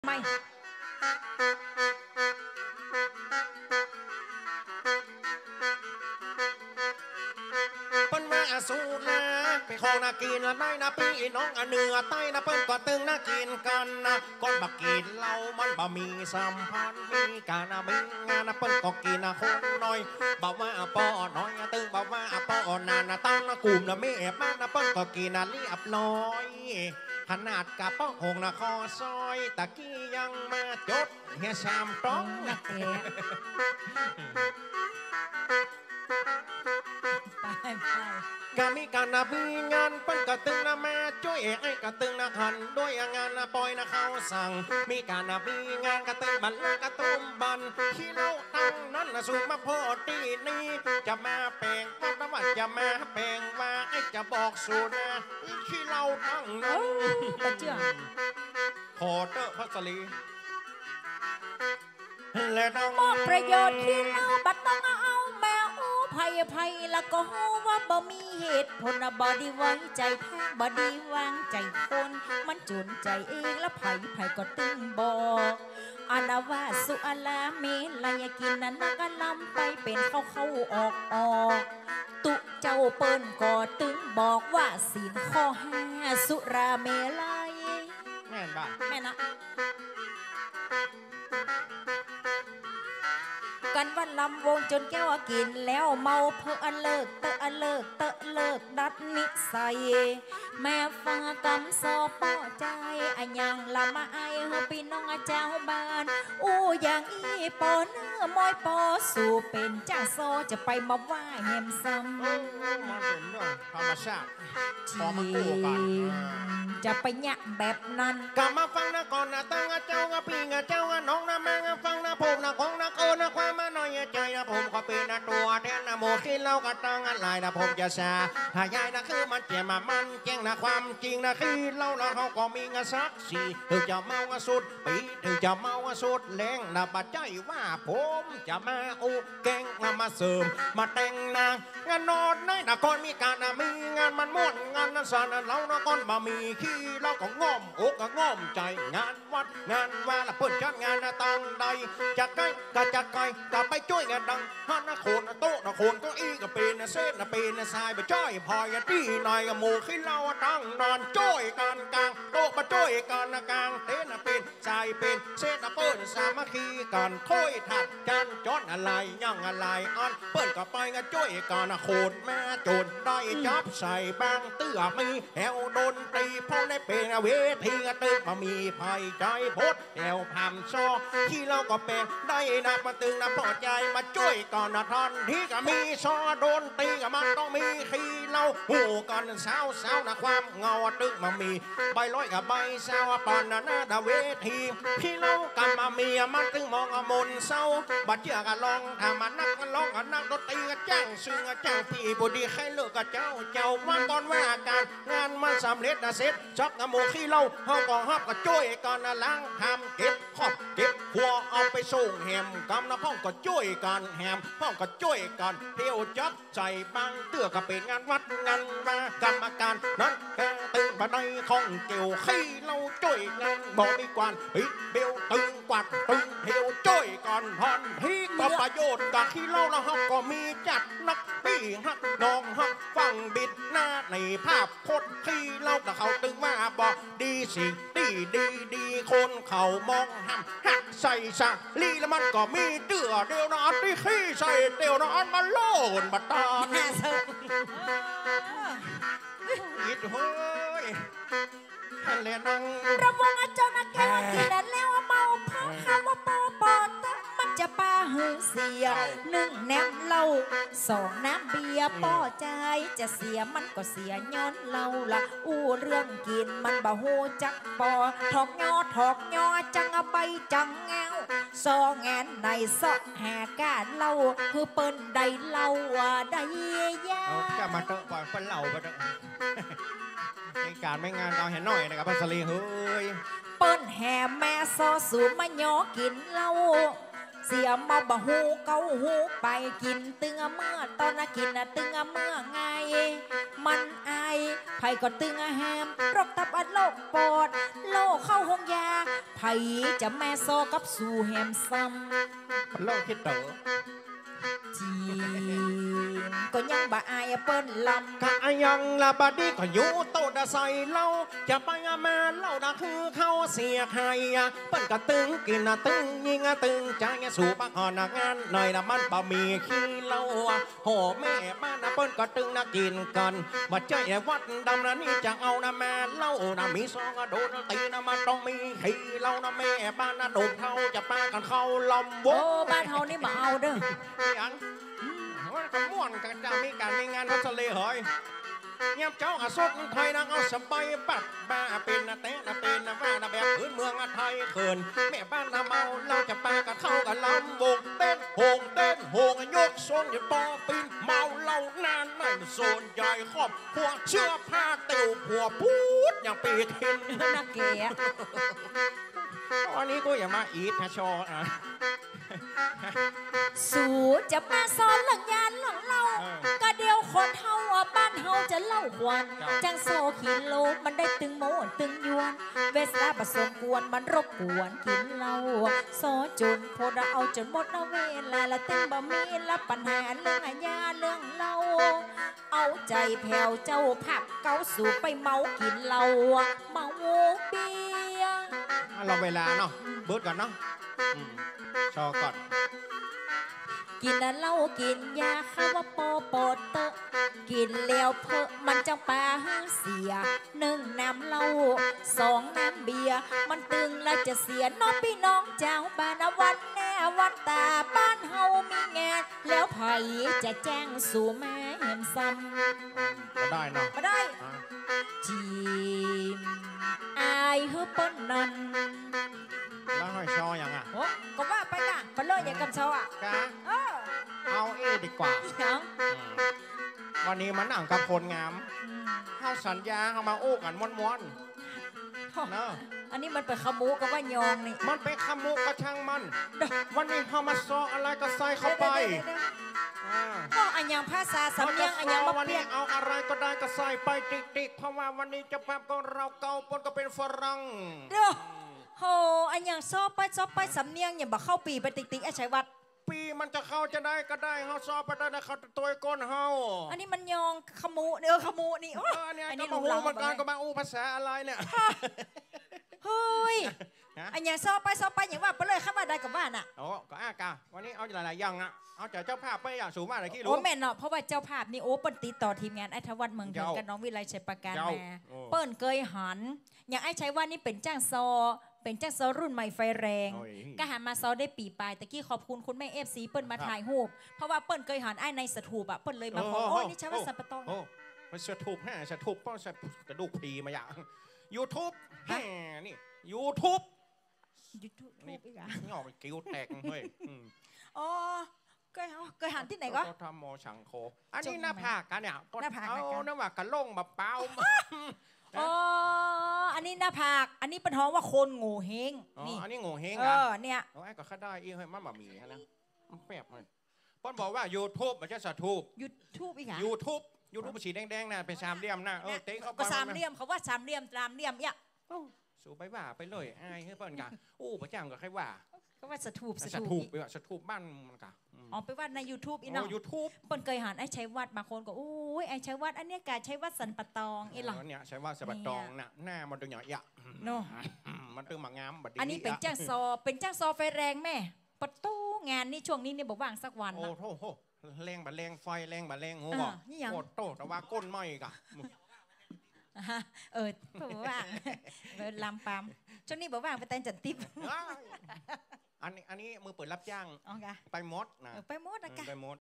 ไม่เปิ้นมาสู้นะไปขอนากินละได้นะพี่น้องเหนือใต้นะเปิ้นก็ตึงนากินกันนะก่อนบักกินเหล้ามันบ่มีสัมพันธ์มีการมีงานนะเปิ้นก็กินนะคนน้อยบอกว่าป้อน้อยตึงบอกว่าป้อนานนะตั้งนะกลุ่มนะไม่แอบมากนะเปิ้นก็กินนะเรียบร้อยขนาดกับป้องหงนะคอซอยตะกี้ยังมาจดเฮียชามต้องนักเตะไปกามีการนะมีงานเปิ้นกะตึงนะแม่ช่วยไอ้กะตึงนะหันด้วยงานนะปล่อยนะเขาสั่งมีการนะมีงานกะตึงบันกะตุ้มบันขี้เล่าตั้งนั้นนะสูงมาพอตีนี้จะมาแปลงว่าว่าจะมาแปลงว่าไอ้จะบอกสูนะขี้เล่าตั้งนั้นตะเจือขอเตอะพัสลีและน้องมอบประโยชน์ที่เราบัดต้องเอาแมวภัยแล้วก็ฮู้ว่าบ่มีเหตุผลบ่ได้ไว้ใจแท้บ่ได้วางใจคนมันจนใจเองแล้วไผก็ตึงบอกอานาวาสุอาลาเมลายกินนั้นก็ลำไปเป็นเข้าออกตุเจ้าเปิ้นก็ตึงบอกว่าศีลข้อ5สุราเมลัยแม่นบ้าแม่นะกันวันลำวงจนแก้วกินแล้วเมาเพื่อเลิกเลิกดัดนิสัยแม่ฟังกำสอป้อใจอันยังละมาไอเฮพี่น้องเจ้าบ้านอย่างอีปอเนื้อมอยปอสู่เป็นจ้าโซจะไปมาว่าแหมซ้ำมันเป็นเรื่องธรรมชาติพอมากู้กันจะไปยะแบบนั้นกลับมาฟังนะก่อนนะตั้งเจ้าพี่เจ้าน้องนะแม่ฟังนะผมนะของนะโกนะความมาหน่อยใจนะผมก็เป็นนะตัวแทนนะโมกินเล่าก็ตั้งอะไรนะผมจะชาหายายนะคือมันเจ็บมามันแจ้งนะความจริงนะคือเล่านะเขาก็มีเงินสักสี่ถึงจะเมาสุดปีถึงจะเมาสุดแรงนะบัดใจว่าผมจะมาแกงมาเสริมมาแต่งนางงานนอนในนะก่อนมีการนะมีงานมันม่วนงานนั้นสานเรานะก่อนมามีขี้เราก็ง่อมอกก็ง่อมใจงานวัดงานว่าละเปิดจัดงานนะตั้งใดจะใกล้ก็จะไกลก็ไปช่วยกันดังฮันนะโคนนะโต๊ะนะโคนก็อีก็เป็นนะเส้นนะเป็นนะทรายไปช่วยพอยตีหน่อยกับหมูขี้เราตั้งนอนช่วยกันกลางโต๊ะมาช่วยกันนะกลางเต้นนะเป็นทรายเป็นเส้นนะเปิดสามัคคีกันค่อยถัดกันจอนอะไรยังอะไรอันเปิดก็ไปกันช่วยกันนะโคนแม่จนได้จับใส่บางเตื้อมีแถวโดนตีเพราะได้เป็นเวทีตึกมามีภัยใจพดแถวพามซอที่เราก็เป็นได้นับมาตึงนะพอใจมาช่วยก่อนนะท่านที่ก็มีซอโดนตีก็มันต้องมีขี้เราหูกันเศร้านะความเงาตึกมามีใบร้อยกับใบเศร้าปอนนะหน้าเวทีที่เรากันมามีมันตึงมองมนเศร้าบัดเจือกันลองทำมันนักกันลองกันนักดนตรีกันจ้างซึ่งจ้างพี่บุดีใครเลิกกับเจ้าว่าก่อนว่าการงานมันสำเร็จนะเสร็จจักกระโมขี้เราห้องก็ฮับก็ช่วยกันนะล้างทำเก็บขอบเก็บหัวเอาไปส่งแหมกำนะห้องก็ช่วยกันแหมห้องก็ช่วยกันเที่ยวจับใจบางเตื้อก็เป็นงานวัดงานมากรรมการนั้นแค่ตึงบันไดของเกี่ยวขี้เราช่วยงานบอกมีกวนฮิเบลตึงกวัดตึงเที่ยวช่วยกันพันที่ก็ประโยชน์กับขี้เราแล้วห้องก็มีจัดนักปีฮักน้องฮักฟังบิดหน้าในภาพโคตรขี้เราแต่เขาตึงมาบอกดีสิดีคนเขามองห้ำหักใส่สะลีแล้วมันก็มีเตื้อเดียวนอนที่ขี้ใส่เดียวนอนมาโลนบัดตานี่อิดเฮ้ยแล่นังระวังอาจารย์แก้วกินแล้วเมาเพราะคำว่าปอมันจะปาหือเสีย1แนมเหล้า2น้ำเบียร์ป้อใจจะเสียมันก็เสียย้อนเราละเรื่องกินมันบ่ฮู้จักปอถอกยอจังเอาไปจังแงวซอแงนในซอกแหกาเล่าคือเปิ้นได้เล่าได้ยาจะมาเตอะปล่อยคนเหล่าไปเตอะในการไม่งานเอาเห็นหน่อยนะครับพัสลีเฮ้ยเปิ้นแห่แม่ซอสูมาย่อกินเหล้าเสียเมาบ่หูเกาหูไปกินตึงเมื่อตอนกินตึงเมื่อไงมันไอไผก็ตึงแฮมโรคตับอัดโรคปอดโรคเข้าห้องยาไผจะแม่โซกับสู่แฮมซ้ำโลกคิดเต๋อจีนก็ยังบ่อายเปิ้นลำกะยังละบดนีก็อยู่โตดะใส่เล่าจะไปมาเล่าดะคือเขาเสียใครเปิ้นก็ตึงกินตึงยิงตึงใจสู่ปากหอนงานหน่อยนะมันบ่มีขี้เล่าโหแม่บ้านเปิ้นก็ตึงนักกินกันว่าใจวัดดำนะนี่จะเอานะแม่เล่านะมีซองโดนตีนะมันต้องมีขี้เล่านะแม่บ้านนะโดนเท่าจะปากันเข้าลำวโอ้งบ้านเฮานี่บ่เอาเด้อยังว่าก็ม่วนกันจะมีการมีงานวัดทะเลเหยเงียบเจ้าอาสดไทยนางเอาสบายปัดบ้าเป็นนะเต้นะเป็นนะว่านะแบบพื้นเมืองไทยเขินแม่บ้านนะเมาเราจะปากันเข้ากันลำวงเต้นโหงยกทรงอย่าต่อปีนเมาเหล้านานในโซนใหญ่ครอบพวกเชื่อผ้าเตียวผัวพูดอย่างปีทินน่าเกลียดวันนี้กูอย่ามาอีทนะชออ่ะสู่จะมาสอนเรื่องยานเรื่องเล่าก็เดียวคนเฮาบ้านเฮาจะเล่าควันจังโซขีโลมันได้ตึงโมตึงยวนเวสลาผสมกวนมันรบกวนกินเหล้าโซจนโพดเอาจนหมดเอาเวลาละตึงบ่มีละปัญหาเรื่องอาญาเรื่องเหล้าเอาใจแผ่วเจ้าผับเกาสู่ไปเมากินเหล้าเมาเบียร์เราเวลาเนาะเบิร์ดก่อนเนาะชอก่อนกินเหล้ากินยาข้าว่าโปโปเตอะกินแล้วเพอมันจังปาหเสียหนึ่งน้ำเหล้าสองน้ำเบียร์มันตึงแล้วจะเสียน้องพี่น้องเจ้าบ้านวันแน่วันตาบ้านเฮามีงานแล้วไผจะแจ้งสู่แม่เห็นซ้ำก็ได้เนาะมาได้จีมอายเฮอเปิ้นนั่นแล้วให้ชออย่างอ่ะโอ้ก็ว่าไปกะไปเลยอย่างกับเชาอ่ะกะเออเอาดีกว่าเนาะวันนี้มันหนังกับคนงามเขาสัญญาเขามาโอ้กันม้วนๆเนาะอันนี้มันเป็นขมูกับว่ายองนี่มันเป็นขมุกก็ช่างมัน วันนี้เขามาซออะไรก็ใส่เข้าไปก็อันยังภาษาสำเนียงอันยังมาวันเปลี่นี้ยนเอาอะไรก็ได้ก็ใส่ไปติ๊กๆเพราะว่าวันนี้เจะภาพของเราเก่าปนก็เป็นฝรั่งเด้อโหอันยังซอไปสำเนียงอย่าบอกเข้าปีไปติ๊กๆไอ้ชัยวัดปีมันจะเข้าจะได้ก็ได้เขาซอไปได้นะเขาตัวก้นเฮาอันนี้มันยองขมูขมูนี่โอ้เนี่ยอันจะนี้มารู้อู้หลังมันการก็มาอู้ภาษาอะไรเนี่ยเฮ้ยอันยังซอไปอย่างว่าไปเลยข้ามาได้กับว่าน่ะโอ้ก็อากาวันนี้เอาหลายๆอย่างอ่ะเอาจากเจ้าภาพไปอย่างสูงมากเลยที่รู้โอ้แม่นเนาะเพราะว่าเจ้าภาพนี่โอ้เปิ้นติดต่อทีมงานไอ้ทวัฒน์เมืองเถิงกับน้องวิไลชัยประการมาเปิ้นเคยหันอย่างไอ้ชัยวัฒน์นี่เป็นจ้างซอเป็นจ้างซอรุ่นใหม่ไฟแรงก็หามาซอได้ปีปลายตะกี้ขอบคุณคุณแม่เอฟซีเปิ้นมาถ่ายรูปเพราะว่าเปิ้นเคยหันไอ้ในสถูปอะเปิ้นเลยมาขอโอ้นี่ชัยวัฒน์สัปปะตองโอ้มันสถูปแห่สถูปป้องกระดูกพีมาอย่างยูทูบแห่นี่ยูทูบยูทูบนี่อีกอ่ะนี่ออกกิ้วแตกเฮ้ยอ๋อเคยหันที่ไหนก็ทำโมชังโคอันนี้หน้าผากกันเนี่ยหน้าผากเอากันน้ำว่ากระล่งมาเปล่าอ๋ออันนี้หน้าผากอันนี้เป็นท้องว่าคนโง่เฮงอ๋อนี่อันนี้โง่เฮงเออ่ะอเนี่ยเอาไอ้ก็ข้าได้อีเฮ้ยมันแบบมีนะมันแปบเลยป้อนบอกว่ายูทูบมันจะสะทูบยูทูบอีกอ่ะยูทูบมันสีแดงๆนะเป็นสามเหลี่ยมนะเต๊กเข้าไปก็สามเหลี่ยมเขาว่าสามเหลี่ยมเนี่ยสูไปว่าไปเลยไอ้เฮ้ยเปิ้ลกะอู้ประจำกับใครว่าก็ว่าสถูปสะทูบไปว่าสะทูบบ้านมันกะอ๋อไปว่าใน YouTube อีเนาะยูทูบเปิ้นเคยหันไอ้ชัยวัดมาคนก็โอ้ยไอ้ชัยวัดอันเนี้ยกาชัยวัดสันปะตองอีหรอเนี่ยใช้ว่าสะบัดตองน่ะหน้ามันตึงหน่อยอะเนาะมันตึงหมางามบัดอันนี้เป็นจ้างซอไฟแรงแม่ประตูงานนี่ช่วงนี้เนี่ยบอกว่างสักวันโอ้นะโหแรงบัดแรงไฟแรงบัดแรงโง่นี่ยังโคตรโตแต่ว่าก้นไม่กะบอกว่างลำปามช่วงนี้บอกว่างไปแต่งจันทิพย์อันนี้มือเปิดรับจ้างอ๋อไงไปมดนะไปหมดนะกะไปมด